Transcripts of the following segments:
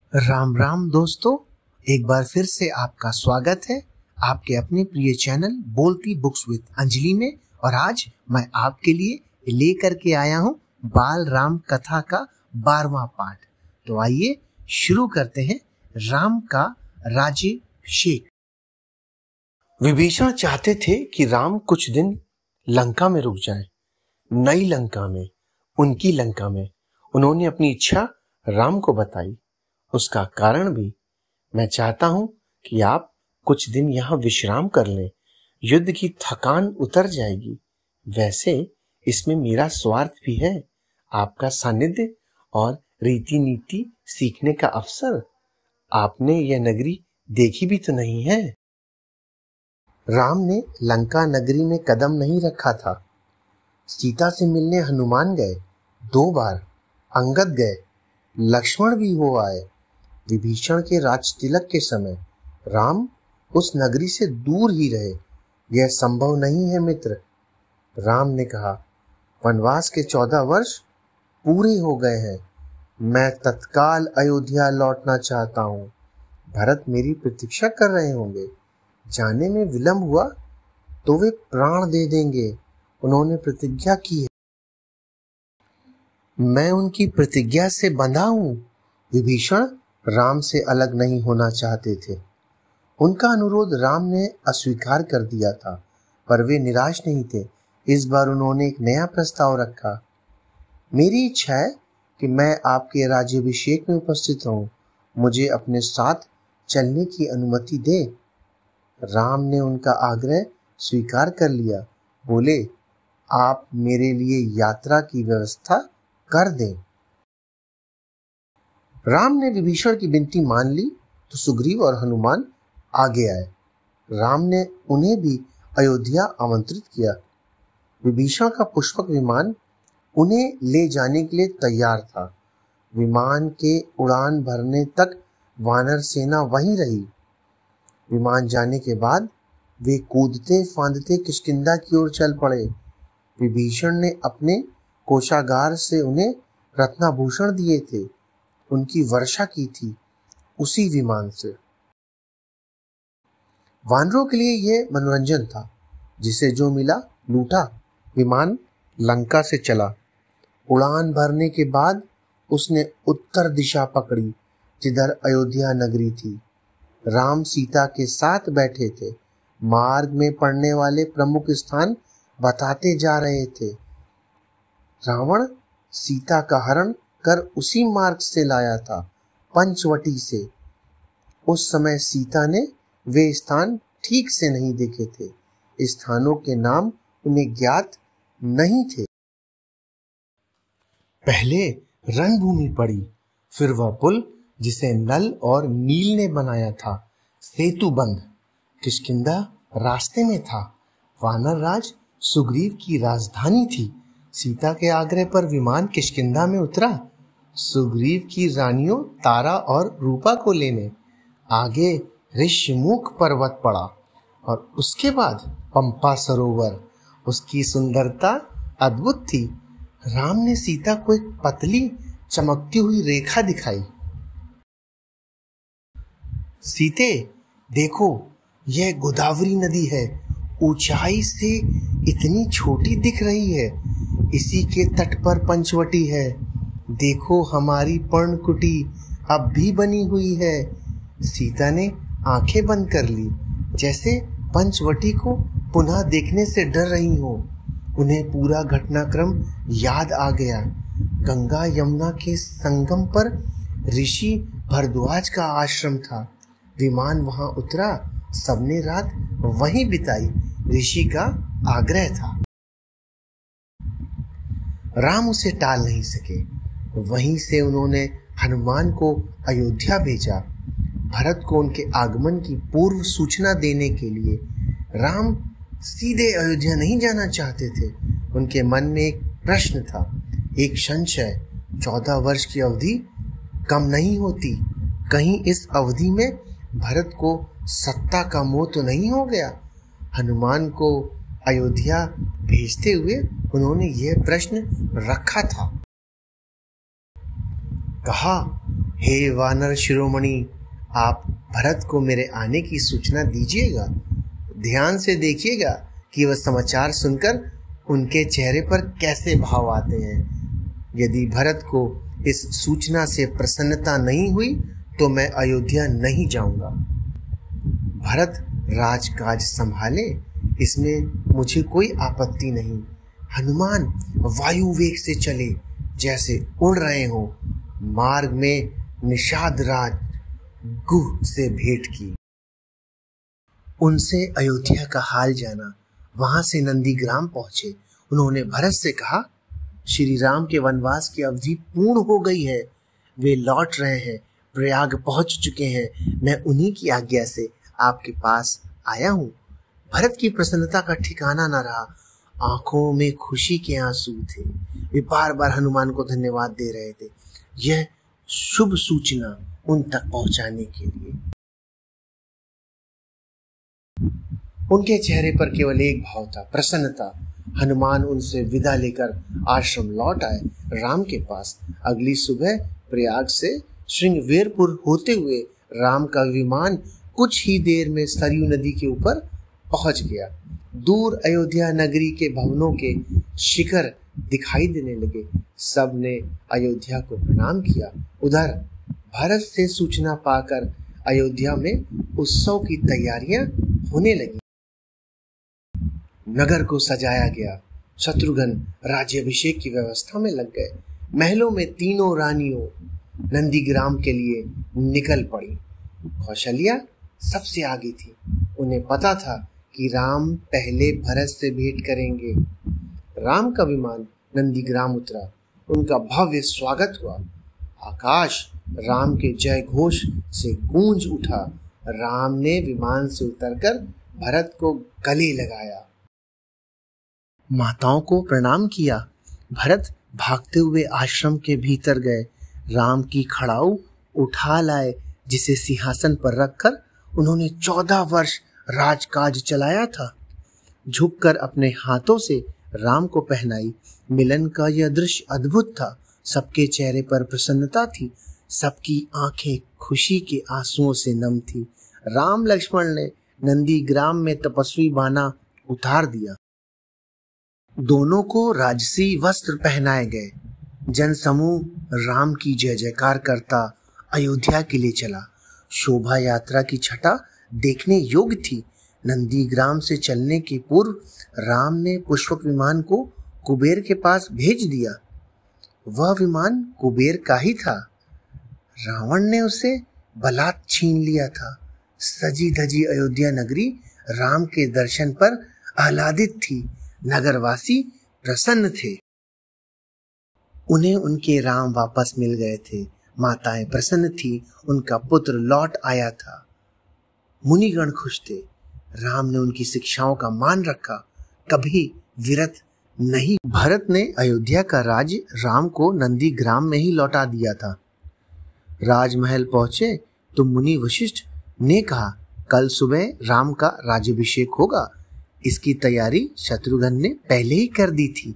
राम राम दोस्तों, एक बार फिर से आपका स्वागत है आपके अपने प्रिय चैनल बोलती बुक्स विद अंजलि में। और आज मैं आपके लिए लेकर के आया हूँ बाल राम कथा का 12वां पाठ। तो आइए शुरू करते हैं। राम का राज्याभिषेक। विभीषण चाहते थे कि राम कुछ दिन लंका में रुक जाएं, नई लंका में, उनकी लंका में। उन्होंने अपनी इच्छा राम को बताई। उसका कारण भी, मैं चाहता हूं कि आप कुछ दिन यहां विश्राम कर लें, युद्ध की थकान उतर जाएगी। वैसे इसमें मेरा स्वार्थ भी है, आपका सानिध्य और रीति नीति सीखने का अवसर। आपने यह नगरी देखी भी तो नहीं है। राम ने लंका नगरी में कदम नहीं रखा था। सीता से मिलने हनुमान गए 2 बार, अंगद गए, लक्ष्मण भी हो आए। विभीषण के राज तिलक के समय राम उस नगरी से दूर ही रहे। यह संभव नहीं है मित्र। राम ने कहा, वनवास के 14 वर्ष पूरे हो गए हैं। मैं तत्काल अयोध्या लौटना चाहता हूँ। भरत मेरी प्रतीक्षा कर रहे होंगे। जाने में विलंब हुआ तो वे प्राण दे देंगे। उन्होंने प्रतिज्ञा की है, मैं उनकी प्रतिज्ञा से बंधा हूँ। विभीषण राम से अलग नहीं होना चाहते थे। उनका अनुरोध राम ने अस्वीकार कर दिया था, पर वे निराश नहीं थे। इस बार उन्होंने एक नया प्रस्ताव रखा। मेरी इच्छा है कि मैं आपके राज्याभिषेक में उपस्थित रहूं। मुझे अपने साथ चलने की अनुमति दे। राम ने उनका आग्रह स्वीकार कर लिया। बोले, आप मेरे लिए यात्रा की व्यवस्था कर दें। राम ने विभीषण की विनती मान ली तो सुग्रीव और हनुमान आगे आए। राम ने उन्हें भी अयोध्या आमंत्रित किया। विभीषण का पुष्पक विमान उन्हें ले जाने के लिए तैयार था। विमान के उड़ान भरने तक वानर सेना वहीं रही। विमान जाने के बाद वे कूदते फांदते किष्किंधा की ओर चल पड़े। विभीषण ने अपने कोषागार से उन्हें रत्नाभूषण दिए थे, उनकी वर्षा की थी उसी विमान से। वानरों के लिए यह मनोरंजन था। जिसे जो मिला लूटा। विमान लंका से चला। उड़ान भरने के बाद उसने उत्तर दिशा पकड़ी, जिधर अयोध्या नगरी थी। राम सीता के साथ बैठे थे। मार्ग में पड़ने वाले प्रमुख स्थान बताते जा रहे थे। रावण सीता का हरण कर उसी मार्ग से लाया था, पंचवटी से। उस समय सीता ने वे स्थान ठीक से नहीं देखे थे। स्थानों के नाम उन्हें ज्ञात नहीं थे। पहले रणभूमि पड़ी, फिर वह पुल जिसे नल और नील ने बनाया था, सेतुबंध। किष्किंधा रास्ते में था। वानर राज सुग्रीव की राजधानी थी। सीता के आग्रह पर विमान किष्किंधा में उतरा, सुग्रीव की रानियों तारा और रूपा को लेने। आगे ऋष्यमुख पर्वत पड़ा और उसके बाद पंपा सरोवर। उसकी सुंदरता अद्भुत थी। राम ने सीता को एक पतली चमकती हुई रेखा दिखाई। सीते, देखो, यह गोदावरी नदी है। ऊंचाई से इतनी छोटी दिख रही है। इसी के तट पर पंचवटी है। देखो, हमारी पर्णकुटी अब भी बनी हुई है। सीता ने आंखें बंद कर ली, जैसे पंचवटी को पुनः देखने से डर रही हो। उन्हें पूरा घटनाक्रम याद आ गया। गंगा यमुना के संगम पर ऋषि भरद्वाज का आश्रम था। विमान वहां उतरा। सबने रात वहीं बिताई। ऋषि का आग्रह था। राम उसे टाल नहीं सके। वहीं से उन्होंने हनुमान को अयोध्या भेजा, भरत को उनके आगमन की पूर्व सूचना देने के लिए। राम सीधे अयोध्या नहीं जाना चाहते थे। उनके मन में एक प्रश्न था, एक संशय। 14 वर्ष की अवधि कम नहीं होती। कहीं इस अवधि में भरत को सत्ता का मोह तो नहीं हो गया। हनुमान को अयोध्या भेजते हुए उन्होंने यह प्रश्न रखा था। कहा, हे वानर शिरोमणि, आप भरत को मेरे आने की सूचना दीजिएगा। ध्यान से देखिएगा कि वह समाचार सुनकर उनके चेहरे पर कैसे भाव आते हैं। यदि भरत को इस सूचना से प्रसन्नता नहीं हुई तो मैं अयोध्या नहीं जाऊंगा। भरत राजकाज संभाले, इसमें मुझे कोई आपत्ति नहीं। हनुमान वायु वेग से चले जैसे उड़ रहे हो। मार्ग में निषाद राज गुह से भेंट की, उनसे अयोध्या का हाल जाना। वहां से नंदीग्राम पहुंचे। उन्होंने भरत से कहा, श्री राम के वनवास की अवधि पूर्ण हो गई है। वे लौट रहे हैं, प्रयाग पहुंच चुके हैं। मैं उन्हीं की आज्ञा से आपके पास आया हूँ। भरत की प्रसन्नता का ठिकाना न रहा। आंखों में खुशी के आंसू थे। वे बार बार हनुमान को धन्यवाद दे रहे थे यह शुभ सूचना उन तक पहुंचाने के लिए। उनके चेहरे पर केवल एक भाव था, प्रसन्नता। हनुमान उनसे विदा लेकर आश्रम लौट आए, राम के पास। अगली सुबह प्रयाग से श्रृंगवेरपुर होते हुए राम का विमान कुछ ही देर में सरयू नदी के ऊपर पहुंच गया। दूर अयोध्या नगरी के भवनों के शिखर दिखाई देने लगे। सब ने अयोध्या को प्रणाम किया। उधर भरत से सूचना पाकर अयोध्या में उत्सव की तैयारियां होने लगी। नगर को सजाया गया। शत्रुघ्न राज्याभिषेक की व्यवस्था में लग गए। महलों में तीनों रानियों नंदीग्राम के लिए निकल पड़ी। कौशल्या सबसे आगे थी। उन्हें पता था कि राम पहले भरत से भेंट करेंगे। राम का विमान नंदीग्राम उतरा। उनका भव्य स्वागत हुआ। आकाश राम के जय घोष से गूंज उठा। राम ने विमान से उतरकर भरत को गले लगाया, माताओं को प्रणाम किया। भरत भागते हुए आश्रम के भीतर गए। राम की खड़ाऊ उठा लाए, जिसे सिंहासन पर रखकर उन्होंने 14 वर्ष राजकाज चलाया था। झुककर अपने हाथों से राम को पहनाई। मिलन का यह दृश्य अद्भुत था। सबके चेहरे पर प्रसन्नता थी। सबकी आंखें खुशी के आंसुओं से नम थी। राम लक्ष्मण ने नंदीग्राम में तपस्वी बाना उतार दिया। दोनों को राजसी वस्त्र पहनाए गए। जनसमूह राम की जय जयकार करता अयोध्या के लिए चला। शोभा यात्रा की छटा देखने योग्य थी। नंदीग्राम से चलने के पूर्व राम ने पुष्पक विमान को कुबेर के पास भेज दिया। वह विमान कुबेर का ही था। रावण ने उसे बलात् छीन लिया था। सजी धजी अयोध्या नगरी राम के दर्शन पर आह्लादित थी। नगरवासी प्रसन्न थे। उन्हें उनके राम वापस मिल गए थे। माताएं प्रसन्न थी। उनका पुत्र लौट आया था। मुनिगण खुश थे। राम ने उनकी शिक्षाओं का मान रखा, कभी विरत नहीं। भरत ने अयोध्या का राज्य राम को नंदीग्राम में ही लौटा दिया था। राजमहल पहुंचे तो मुनि वशिष्ठ ने कहा, कल सुबह राम का राज्याभिषेक होगा। इसकी तैयारी शत्रुघ्न ने पहले ही कर दी थी।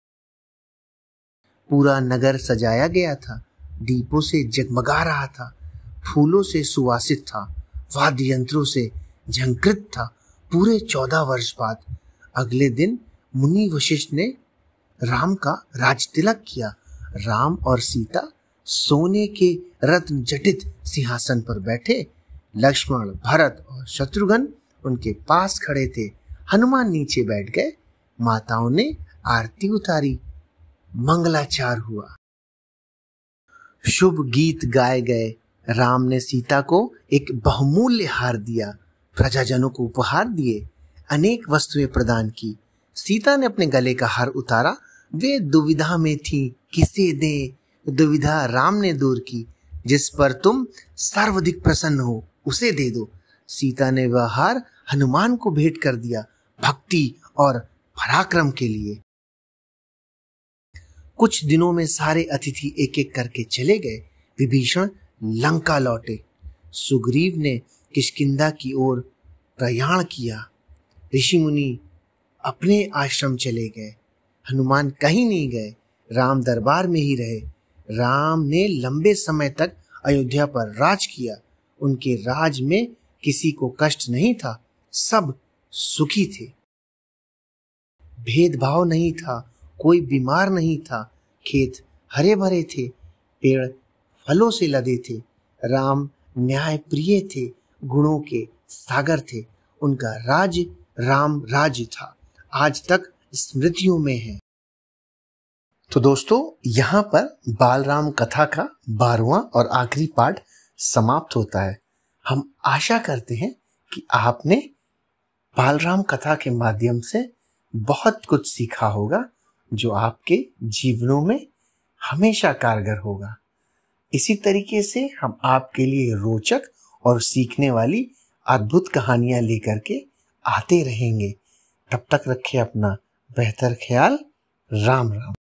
पूरा नगर सजाया गया था। दीपों से जगमगा रहा था। फूलों से सुवासित था। वाद्य यंत्रों से झंकृत था। पूरे 14 वर्ष बाद अगले दिन मुनि वशिष्ठ ने राम का राजतिलक किया। राम और सीता सोने के रत्न जटित सिंहासन पर बैठे। लक्ष्मण, भरत और शत्रुघ्न उनके पास खड़े थे। हनुमान नीचे बैठ गए। माताओं ने आरती उतारी। मंगलाचार हुआ। शुभ गीत गाए गए। राम ने सीता को एक बहुमूल्य हार दिया। प्रजाजनों को उपहार दिए। अनेक वस्तुएं प्रदान की। सीता ने अपने गले का हार उतारा। वे दुविधा में थी, किसे दे। दुविधा राम ने दूर की। जिस पर तुम सर्वाधिक प्रसन्न हो उसे दे दो। सीता ने वह हार हनुमान को भेंट कर दिया, भक्ति और पराक्रम के लिए। कुछ दिनों में सारे अतिथि एक एक करके चले गए। विभीषण लंका लौटे। सुग्रीव ने किष्किंधा की ओर प्रयाण किया। ऋषि मुनि अपने आश्रम चले गए। हनुमान कहीं नहीं गए, राम दरबार में ही रहे। राम ने लंबे समय तक अयोध्या पर राज किया, उनके राज में किसी को कष्ट नहीं था, सब सुखी थे। भेदभाव नहीं था, कोई बीमार नहीं था, खेत हरे भरे थे, पेड़ फलों से लदे थे। राम न्याय प्रिय थे, गुणों के सागर थे। उनका राज राम राज्य था, आज तक स्मृतियों में है। तो दोस्तों, यहाँ पर बालराम कथा का 12वां और आखिरी पार्ट समाप्त होता है। हम आशा करते हैं कि आपने बालराम कथा के माध्यम से बहुत कुछ सीखा होगा, जो आपके जीवनों में हमेशा कारगर होगा। इसी तरीके से हम आपके लिए रोचक और सीखने वाली अद्भुत कहानियां लेकर के आते रहेंगे। तब तक रखें अपना बेहतर ख्याल। राम राम।